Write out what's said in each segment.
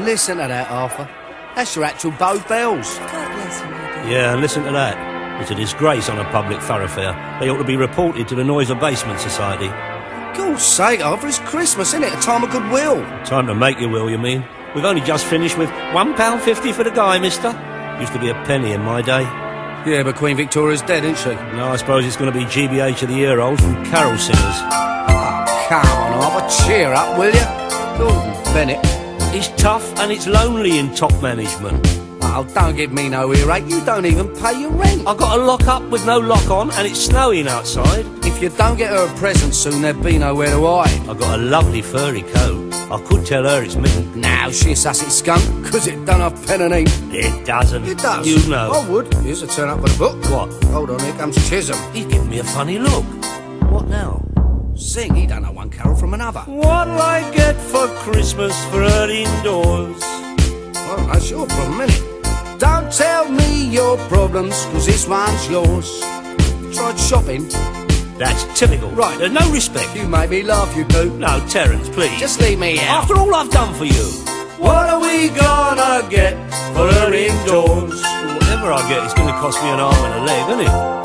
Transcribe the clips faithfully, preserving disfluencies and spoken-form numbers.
Listen to that, Arthur. That's your actual Bow Bells. God bless you, my dear. Yeah, and listen to that. It's a disgrace on a public thoroughfare. They ought to be reported to the Noise Abasement Society. God's sake, Arthur, it's Christmas, isn't it? A time of goodwill. Time to make your will, you mean? We've only just finished with one pound fifty for the guy, mister. Used to be a penny in my day. Yeah, but Queen Victoria's dead, isn't she? No, I suppose it's going to be G B H of the Year olds from carol singers. Oh, come on, Arthur, cheer up, will you? Gordon Bennett. It's tough and it's lonely in top management. Oh, don't give me no earache. You don't even pay your rent. I've got a lock up with no lock on and it's snowing outside. If you don't get her a present soon, there'll be nowhere to hide. I've got a lovely furry coat. I could tell her it's me. Now, she's a Sussex skunk, because it don't have pen and ink. It doesn't. It does. You know. I would. Here's a turn up for the book. What? Hold on, here comes Chisholm. He's giving me a funny look. What now? Sing, he don't know one carol from another. What'll I get for Christmas for her indoors? Well, that's your problem, innit? Don't tell me your problems, cause this one's yours. Tried shopping? That's typical. Right. There's no respect. You make me laugh, you do. No, Terence, please. Just leave me out. After all I've done for you. What are we gonna get for her indoors? Well, whatever I get, it's gonna cost me an arm and a leg, isn't it?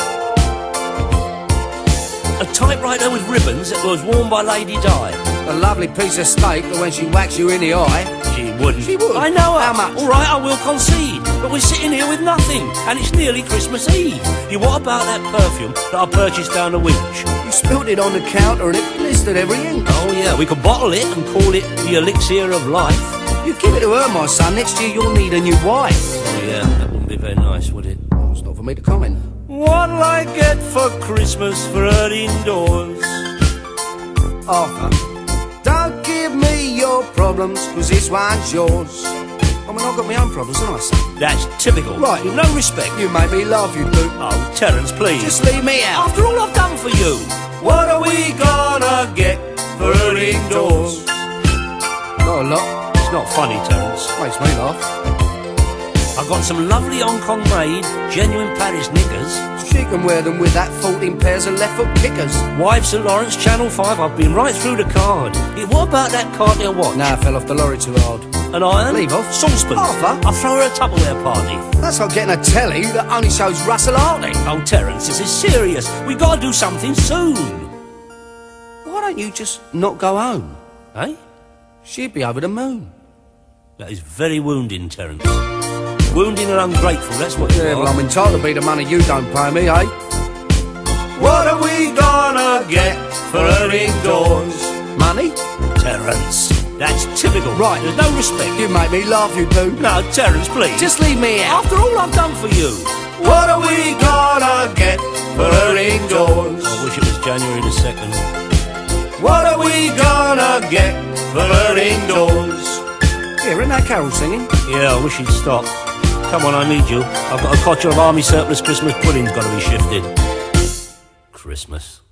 A typewriter with ribbons that was worn by Lady Di. A lovely piece of steak that when she whacks you in the eye. She wouldn't. She would. I know her. How much? All right, I will concede. But we're sitting here with nothing, and it's nearly Christmas Eve. You what about that perfume that I purchased down the winch? You spilt it on the counter and it blistered every inch. Oh yeah, we could bottle it and call it the elixir of life. You give it to her, my son. Next year you'll need a new wife. Oh yeah, that wouldn't be very nice, would it? Well, it's not for me to comment. What'll I get for Christmas for her indoors? Arthur, don't give me your problems, cause this one's yours. I mean, I've got my own problems, haven't I, son? That's typical. Right. With no respect. You make me laugh, you do. Oh, Terence, please. Just leave me out. After all I've done for you. What are we gonna get for her indoors? Not a lot. It's not funny, Terence. Makes me laugh. I've got some lovely Hong Kong made, genuine Paris knickers. She can wear them with that fourteen pairs of left foot kickers. Wives St Lawrence, Channel five, I've been right through the card. Yeah, what about that Cartier watch? Nah, I fell off the lorry too hard. An iron? Leave off. Saucepans. Arthur? I'll throw her a Tupperware party. That's like getting a telly that only shows Russell Hartley. Oh, Terence, this is serious. We've got to do something soon. Why don't you just not go home? Eh? She'd be over the moon. That is very wounding, Terence. Wounding and ungrateful, that's what you Yeah, are. well, I'm entitled to be the money you don't pay me, eh? What are we gonna get for her indoors? Money? Terence, that's typical. Right. There's no respect. You make me laugh, you do. No, Terence, please. Just leave me out. After all I've done for you. What are we gonna get for her indoors? I wish it was January the second. What are we gonna get for her indoors? Here, isn't that carol singing? Yeah, I wish he'd stop. Come on, I need you. I've got a cotcher of army surplus Christmas pudding's got to be shifted. Christmas.